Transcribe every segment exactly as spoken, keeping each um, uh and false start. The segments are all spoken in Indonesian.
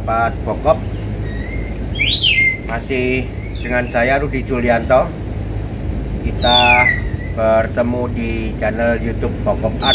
sahabat Bokop, masih dengan saya Rudi Julianto. Kita bertemu di channel YouTube Bokop Art.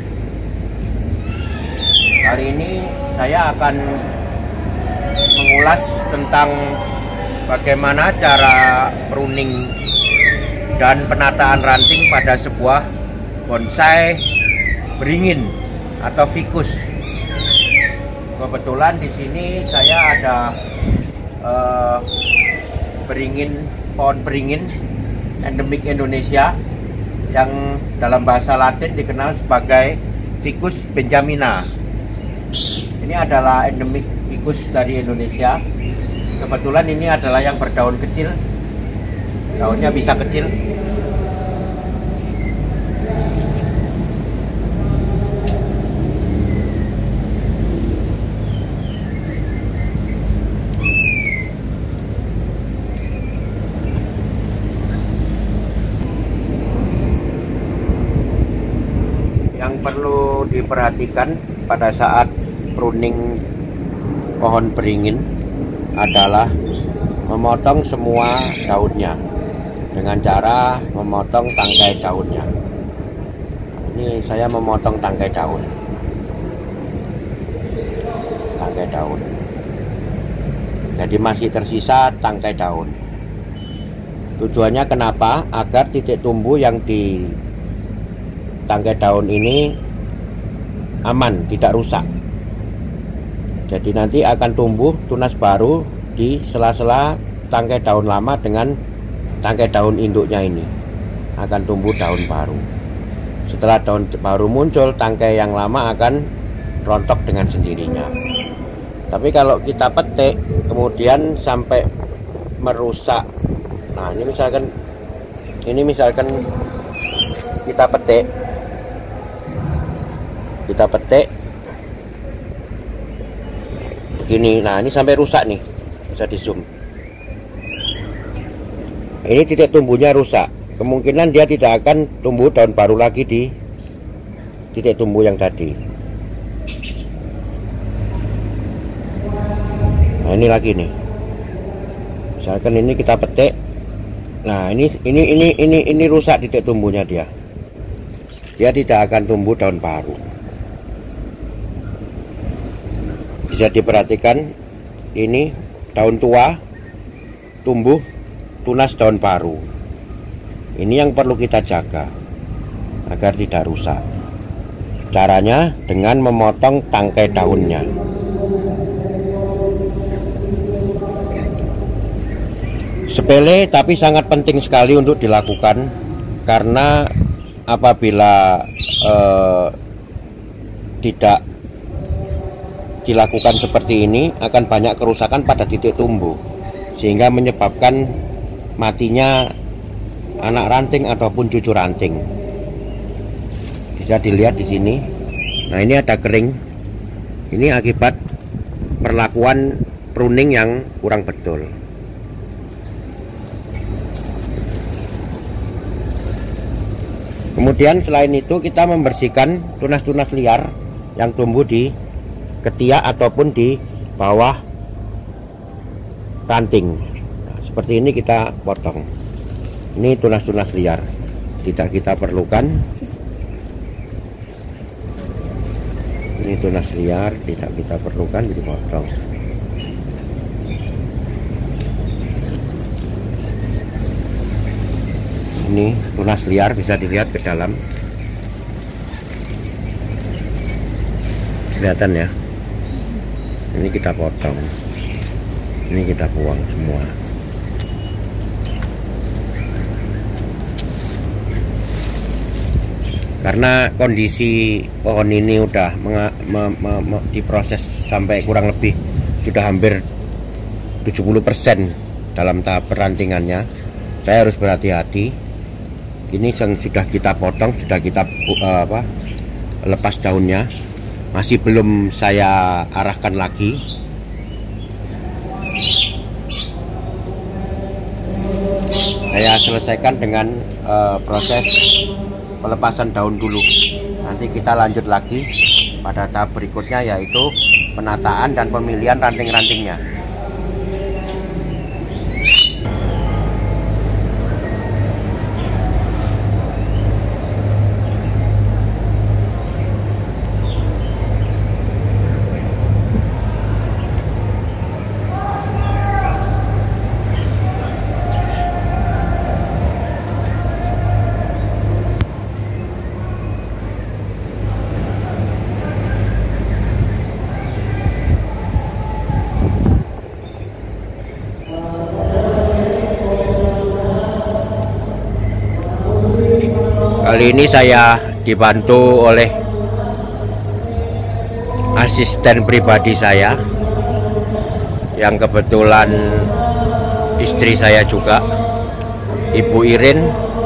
Kali ini saya akan mengulas tentang bagaimana cara pruning dan penataan ranting pada sebuah bonsai beringin atau ficus. Kebetulan di sini saya ada uh, beringin, pohon beringin endemik Indonesia yang dalam bahasa Latin dikenal sebagai Ficus benjamina. Ini adalah endemik ficus dari Indonesia. Kebetulan ini adalah yang berdaun kecil, daunnya bisa kecil. Yang perlu diperhatikan pada saat pruning pohon beringin adalah memotong semua daunnya dengan cara memotong tangkai daunnya. Ini saya memotong tangkai daun, tangkai daun. Jadi masih tersisa tangkai daun. Tujuannya kenapa? Agar titik tumbuh yang di tangkai daun ini aman, tidak rusak. Jadi nanti akan tumbuh tunas baru di sela-sela tangkai daun lama dengan tangkai daun induknya ini. Akan tumbuh daun baru. Setelah daun baru muncul, tangkai yang lama akan rontok dengan sendirinya. Tapi kalau kita petik kemudian sampai merusak. Nah, ini misalkan ini misalkan kita petik kita petik begini. Nah, ini sampai rusak nih, bisa di zoom. Ini titik tumbuhnya rusak, kemungkinan dia tidak akan tumbuh daun baru lagi di titik tumbuh yang tadi. Nah, ini lagi nih, misalkan ini kita petik. Nah, ini ini ini ini ini rusak titik tumbuhnya dia. Dia tidak akan tumbuh daun baru. Bisa diperhatikan, ini daun tua tumbuh tunas daun baru. Ini yang perlu kita jaga agar tidak rusak. Caranya dengan memotong tangkai daunnya. Sepele tapi sangat penting sekali untuk dilakukan, karena apabila eh, tidak dilakukan seperti ini akan banyak kerusakan pada titik tumbuh, sehingga menyebabkan matinya anak ranting ataupun cucu ranting. Bisa dilihat di sini. Nah, ini ada kering. Ini akibat perlakuan pruning yang kurang betul. Kemudian selain itu kita membersihkan tunas-tunas liar yang tumbuh di ketiak ataupun di bawah ranting. Nah, seperti ini kita potong. Ini tunas-tunas liar, tidak kita perlukan. Ini tunas liar, tidak kita perlukan, dipotong. Ini tunas liar, bisa dilihat ke dalam. Kelihatan ya. Ini kita potong, ini kita buang semua. Karena kondisi pohon ini udah me, me, me, me, diproses sampai kurang lebih sudah hampir tujuh puluh persen dalam tahap perantingannya, saya harus berhati-hati. Ini yang sudah kita potong, sudah kita uh, apa, lepas daunnya. Masih belum saya arahkan lagi. Saya selesaikan dengan uh, proses pelepasan daun dulu. Nanti kita lanjut lagi pada tahap berikutnya, yaitu penataan dan pemilihan ranting-rantingnya. Kali ini saya dibantu oleh asisten pribadi saya yang kebetulan istri saya juga, Ibu Irin.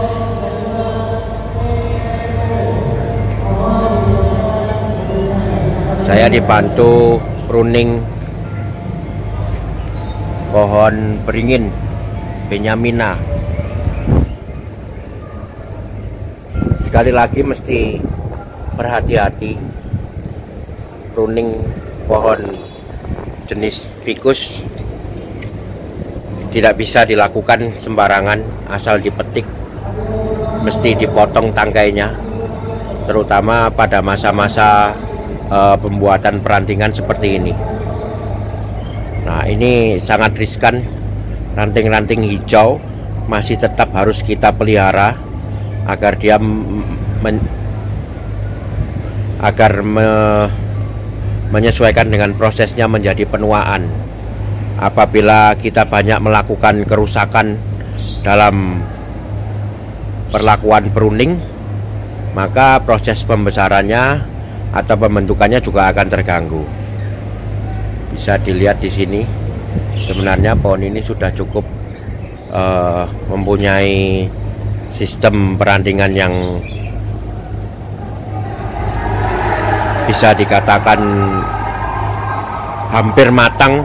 Saya dibantu pruning pohon beringin Benjamina. Sekali lagi mesti berhati-hati pruning pohon jenis ficus, tidak bisa dilakukan sembarangan asal dipetik, mesti dipotong tangkainya, terutama pada masa-masa uh, pembuatan perantingan seperti ini. Nah, ini sangat riskan, ranting-ranting hijau masih tetap harus kita pelihara agar dia men, agar me, menyesuaikan dengan prosesnya menjadi penuaan. Apabila kita banyak melakukan kerusakan dalam perlakuan pruning, maka proses pembesarannya atau pembentukannya juga akan terganggu. Bisa dilihat di sini, sebenarnya pohon ini sudah cukup uh, mempunyai sistem perantingan yang bisa dikatakan hampir matang,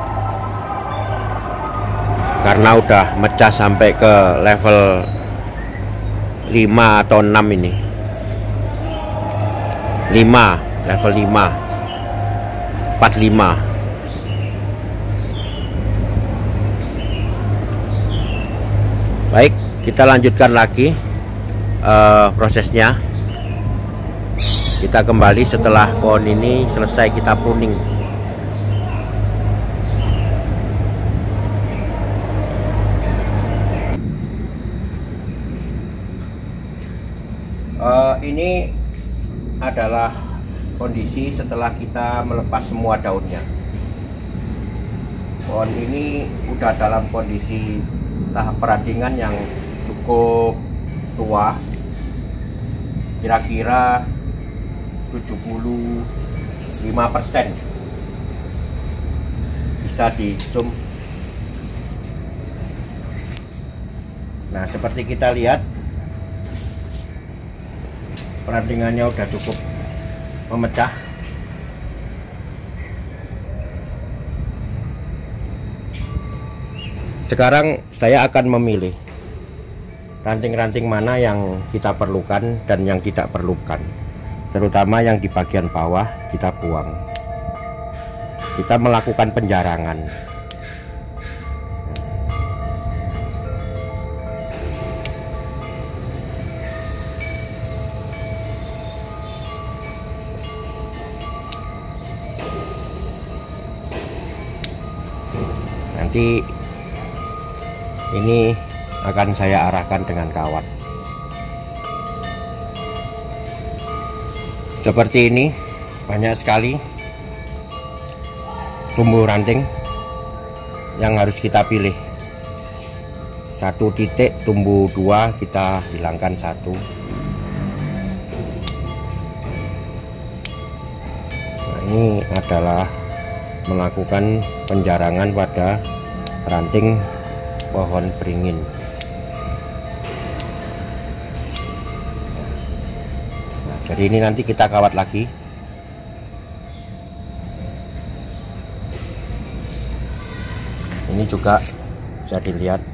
karena udah mecah sampai ke level lima atau enam ini. lima, level lima, empat puluh lima. Baik, kita lanjutkan lagi uh, prosesnya. Kita kembali setelah pohon ini selesai kita pruning. Uh, ini adalah kondisi setelah kita melepas semua daunnya. Pohon ini udah dalam kondisi tahap perantingan yang cukup tua, kira-kira tujuh puluh lima persen. Bisa di zoom. Nah, seperti kita lihat, perantingannya udah cukup memecah. Sekarang saya akan memilih ranting-ranting mana yang kita perlukan dan yang tidak perlukan, terutama yang di bagian bawah kita buang. Kita melakukan penjarangan. Nanti ini akan saya arahkan dengan kawat seperti ini. Banyak sekali tumbuh ranting yang harus kita pilih. Satu titik tumbuh dua, kita hilangkan satu. Nah, ini adalah melakukan penjarangan pada ranting pohon beringin. Nah, jadi ini nanti kita kawat lagi. Ini juga bisa dilihat.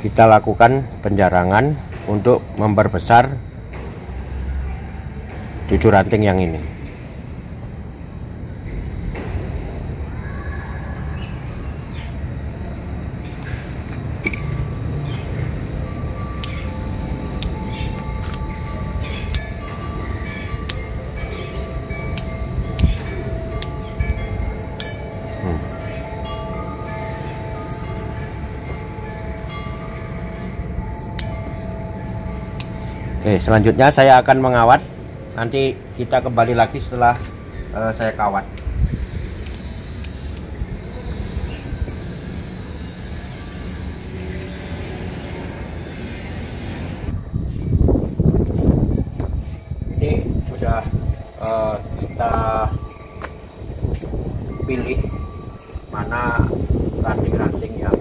kita lakukan penjarangan untuk memperbesar cucu ranting yang ini. Oke, selanjutnya saya akan mengawat. Nanti kita kembali lagi setelah uh, saya kawat. Ini sudah uh, kita pilih mana ranting-ranting yang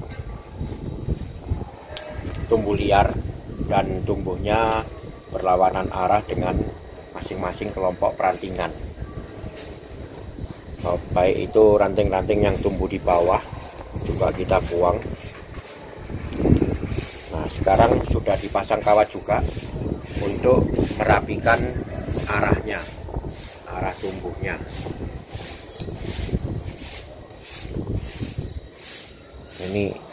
tumbuh liar dan tumbuhnya berlawanan arah dengan masing-masing kelompok perantingan. Oh, baik itu ranting-ranting yang tumbuh di bawah juga kita buang. Nah, sekarang sudah dipasang kawat juga untuk merapikan arahnya, arah tumbuhnya. Ini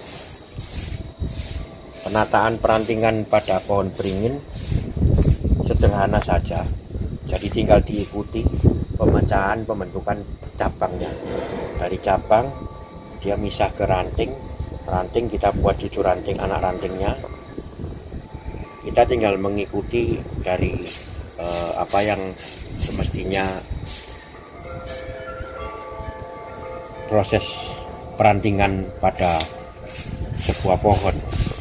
penataan perantingan pada pohon beringin sederhana saja, jadi tinggal diikuti pemecahan pembentukan cabangnya. Dari cabang dia misah ke ranting, ranting kita buat cucu ranting, anak rantingnya. Kita tinggal mengikuti dari eh, apa yang semestinya proses perantingan pada sebuah pohon.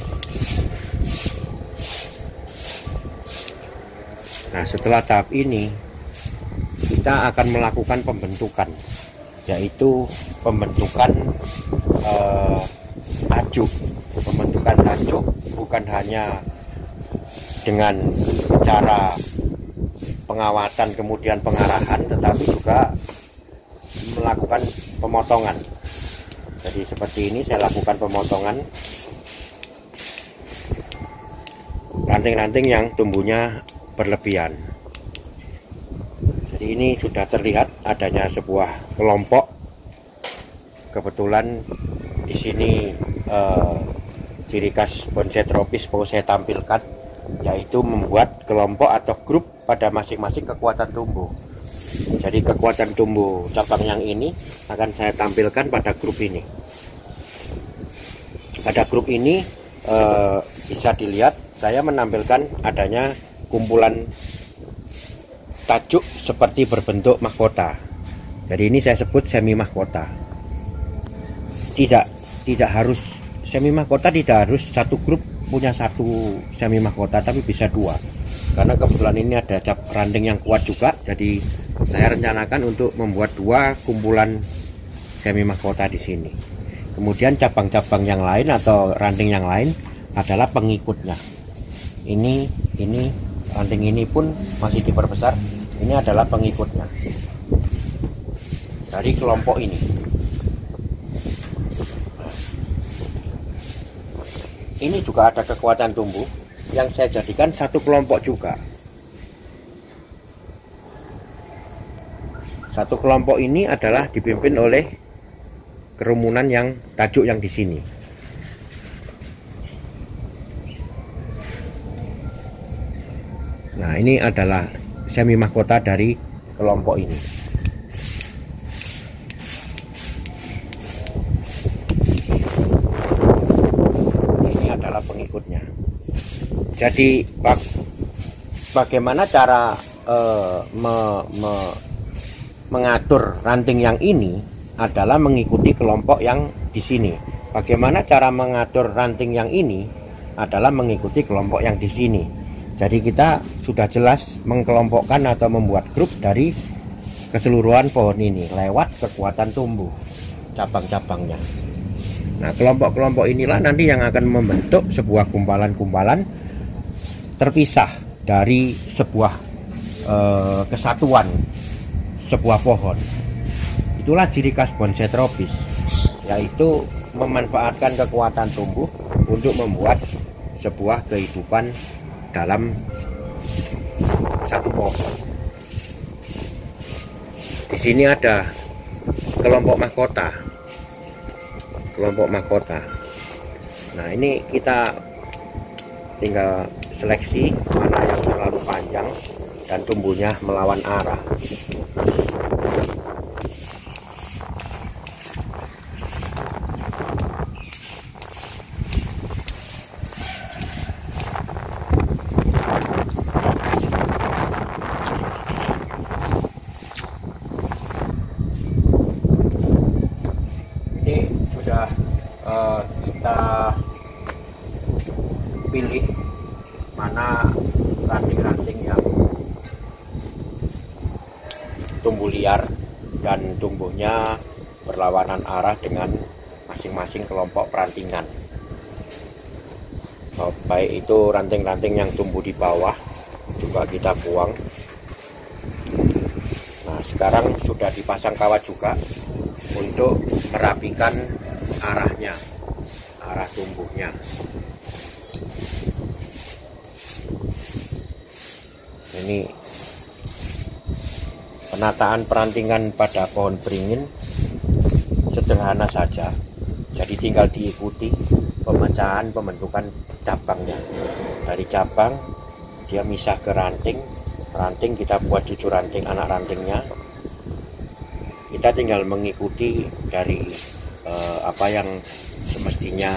Nah, setelah tahap ini kita akan melakukan pembentukan, yaitu pembentukan eh, tajuk. Pembentukan tajuk bukan hanya dengan cara pengawatan kemudian pengarahan, tetapi juga melakukan pemotongan. Jadi seperti ini saya lakukan pemotongan ranting-ranting yang tumbuhnya berlebihan. Jadi ini sudah terlihat adanya sebuah kelompok. Kebetulan di sini eh, ciri khas bonsai tropis mau saya tampilkan, yaitu membuat kelompok atau grup pada masing-masing kekuatan tumbuh. Jadi kekuatan tumbuh cabang yang ini akan saya tampilkan pada grup ini. Pada grup ini eh, bisa dilihat saya menampilkan adanya kumpulan tajuk seperti berbentuk mahkota. Jadi ini saya sebut semi mahkota. Tidak tidak harus semi mahkota, tidak harus satu grup punya satu semi mahkota, tapi bisa dua. Karena kebetulan ini ada cap ranting yang kuat juga, jadi saya rencanakan untuk membuat dua kumpulan semi mahkota di sini. Kemudian cabang-cabang yang lain atau ranting yang lain adalah pengikutnya. Ini ini ranting ini pun masih diperbesar. Ini adalah pengikutnya dari kelompok ini. Ini juga ada kekuatan tumbuh yang saya jadikan satu kelompok juga. Satu kelompok ini adalah dipimpin oleh kerumunan yang tajuk yang di sini. Nah, ini adalah semi mahkota dari kelompok ini. Ini adalah pengikutnya. Jadi bag, bagaimana cara eh, me, me, mengatur ranting yang ini adalah mengikuti kelompok yang di sini. Bagaimana cara mengatur ranting yang ini adalah mengikuti kelompok yang di sini. Jadi kita sudah jelas mengkelompokkan atau membuat grup dari keseluruhan pohon ini lewat kekuatan tumbuh cabang-cabangnya. Nah, kelompok-kelompok inilah nanti yang akan membentuk sebuah gumpalan-gumpalan terpisah dari sebuah eh, kesatuan sebuah pohon. Itulah ciri khas bonsai tropis, yaitu memanfaatkan kekuatan tumbuh untuk membuat sebuah kehidupan dalam satu pohon. Di sini ada kelompok mahkota, kelompok mahkota. Nah, ini kita tinggal seleksi mana yang terlalu panjang dan tumbuhnya melawan arah. Ini sudah uh, kita pilih mana ranting-ranting yang tumbuh liar dan tumbuhnya berlawanan arah dengan masing-masing kelompok perantingan. Oh, baik itu ranting-ranting yang tumbuh di bawah juga kita buang. Nah, sekarang sudah dipasang kawat juga untuk merapikan arahnya, arah tumbuhnya. Ini penataan perantingan pada pohon beringin sederhana saja, jadi tinggal diikuti pemecahan pembentukan cabangnya. Dari cabang dia misah ke ranting, ranting kita buat cucu ranting, anak rantingnya. Kita tinggal mengikuti dari eh, apa yang semestinya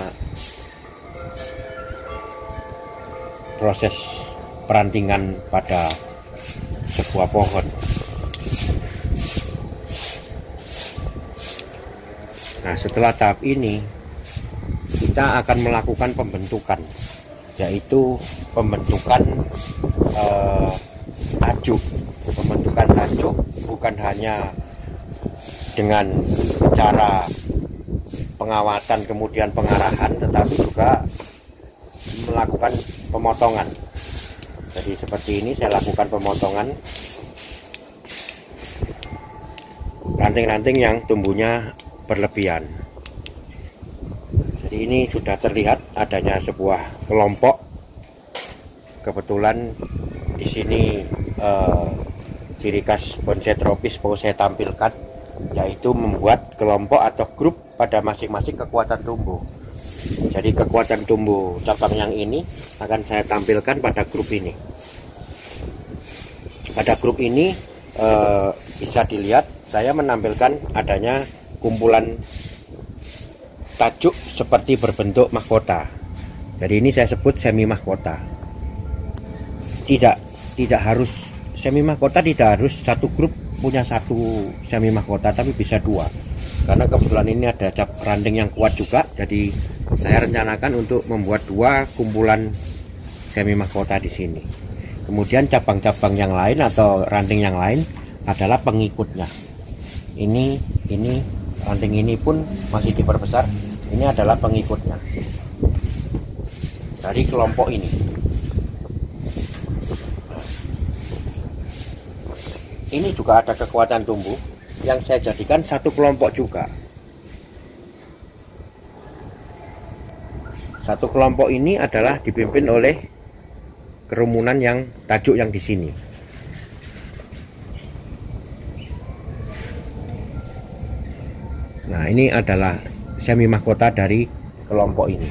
proses perantingan pada sebuah pohon. Nah, setelah tahap ini kita akan melakukan pembentukan, yaitu pembentukan eh, tajuk. Pembentukan tajuk bukan hanya dengan cara pengawatan kemudian pengarahan, tetapi juga melakukan pemotongan. Jadi seperti ini saya lakukan pemotongan ranting-ranting yang tumbuhnya berlebihan. Jadi ini sudah terlihat adanya sebuah kelompok. Kebetulan di sini eh, ciri khas bonsai tropis mau saya tampilkan, yaitu membuat kelompok atau grup pada masing-masing kekuatan tumbuh. Jadi kekuatan tumbuh cabang yang ini akan saya tampilkan pada grup ini. Pada grup ini eh, bisa dilihat saya menampilkan adanya kumpulan tajuk seperti berbentuk mahkota. Jadi ini saya sebut semi mahkota. Tidak tidak harus semi mahkota, tidak harus satu grup punya satu semi mahkota, tapi bisa dua. Karena kebetulan ini ada cap ranting yang kuat juga, jadi saya rencanakan untuk membuat dua kumpulan semi mahkota di sini. Kemudian cabang-cabang yang lain atau ranting yang lain adalah pengikutnya. Ini ini ranting ini pun masih diperbesar. Ini adalah pengikutnya dari kelompok ini. Ini juga ada kekuatan tumbuh yang saya jadikan satu kelompok juga. Satu kelompok ini adalah dipimpin oleh kerumunan yang tajuk yang di sini. Nah, ini adalah semi mahkota dari kelompok ini.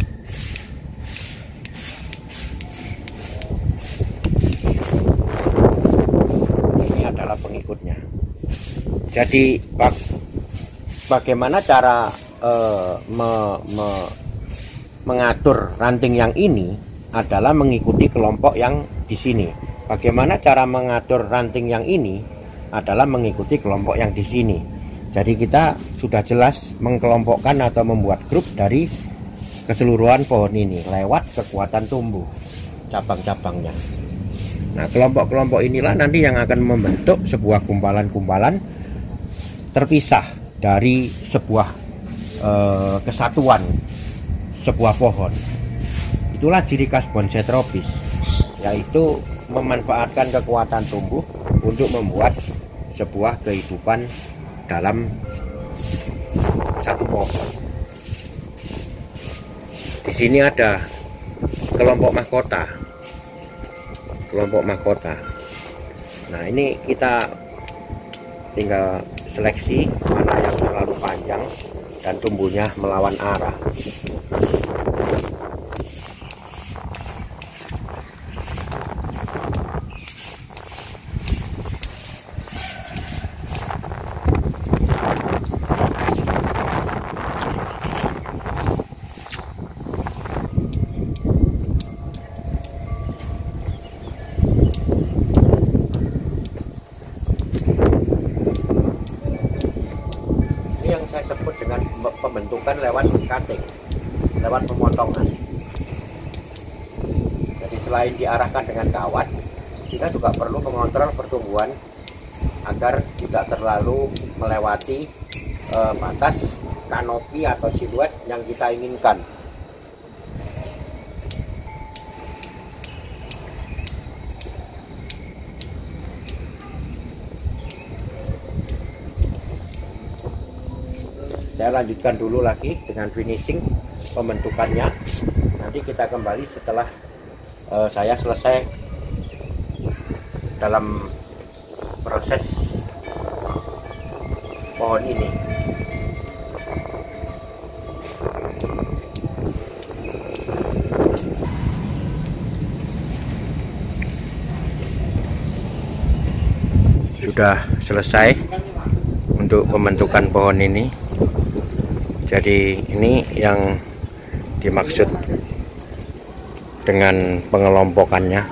Ini adalah pengikutnya. Jadi bag, bagaimana cara eh, me, me, mengatur ranting yang ini adalah mengikuti kelompok yang di sini. Bagaimana cara mengatur ranting yang ini adalah mengikuti kelompok yang di sini. Jadi kita sudah jelas mengkelompokkan atau membuat grup dari keseluruhan pohon ini lewat kekuatan tumbuh cabang-cabangnya. Nah, kelompok-kelompok inilah nanti yang akan membentuk sebuah gumpalan-gumpalan terpisah dari sebuah eh, kesatuan sebuah pohon. Itulah ciri khas bonsai tropis, yaitu memanfaatkan kekuatan tumbuh untuk membuat sebuah kehidupan dalam satu pohon. Di sini ada kelompok mahkota. Kelompok mahkota. Nah, ini kita tinggal seleksi mana yang terlalu panjang dan tumbuhnya melawan arah. Saya sebut dengan pembentukan lewat cutting, lewat pemotongan. Jadi selain diarahkan dengan kawat, kita juga perlu mengontrol pertumbuhan agar tidak terlalu melewati eh, batas kanopi atau siluet yang kita inginkan. Saya lanjutkan dulu lagi dengan finishing pembentukannya. Nanti kita kembali setelah uh, saya selesai dalam proses pohon ini. Sudah selesai untuk pembentukan pohon ini. Jadi ini yang dimaksud dengan pengelompokannya.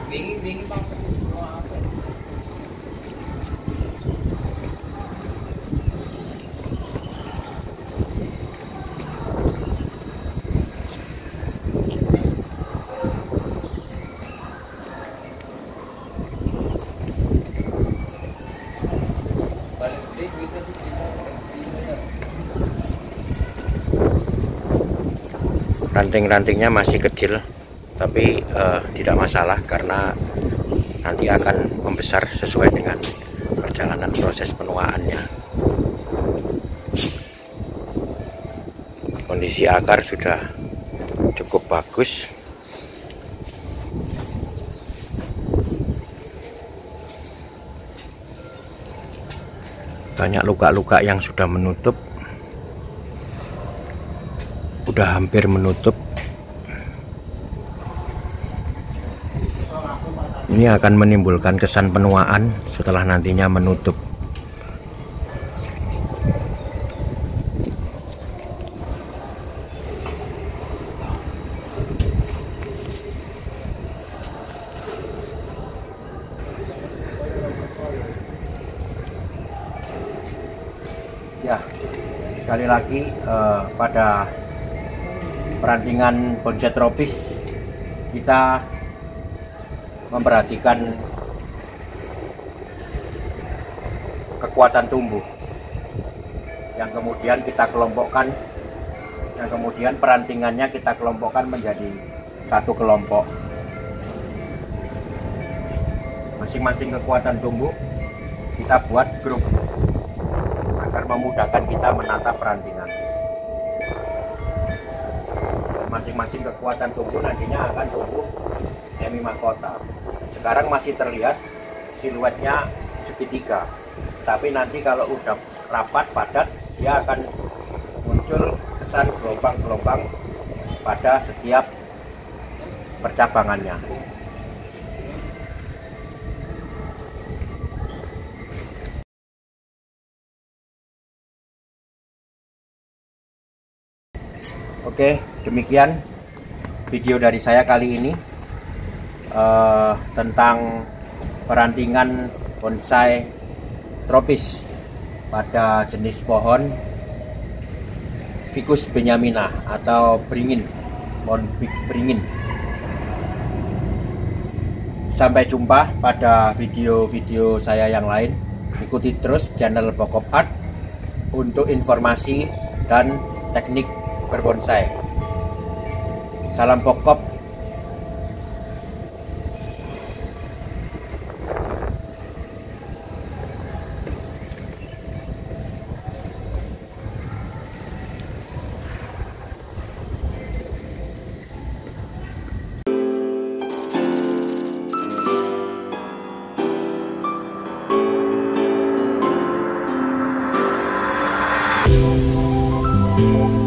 Ranting-rantingnya masih kecil, tapi uh, tidak masalah karena nanti akan membesar sesuai dengan perjalanan proses penuaannya. Kondisi akar sudah cukup bagus. Banyak luka-luka yang sudah menutup. Udah hampir menutup. Ini akan menimbulkan kesan penuaan setelah nantinya menutup. Ya, sekali lagi eh, pada perantingan bonsai tropis kita memperhatikan kekuatan tumbuh yang kemudian kita kelompokkan, yang kemudian perantingannya kita kelompokkan menjadi satu kelompok. Masing-masing kekuatan tumbuh kita buat grup agar memudahkan kita menata perantingan. Masing-masing kekuatan tumbuh nantinya akan tumbuh semi mahkota. Sekarang masih terlihat siluetnya segitiga, tapi nanti kalau udah rapat padat dia akan muncul kesan gelombang-gelombang pada setiap percabangannya. Oke, demikian video dari saya kali ini uh, tentang perantingan bonsai tropis pada jenis pohon Ficus benyamina atau beringin, pohon beringin. Sampai jumpa pada video-video saya yang lain. Ikuti terus channel Bokop Art untuk informasi dan teknik berbonsai. Salam Bokop. Thank you.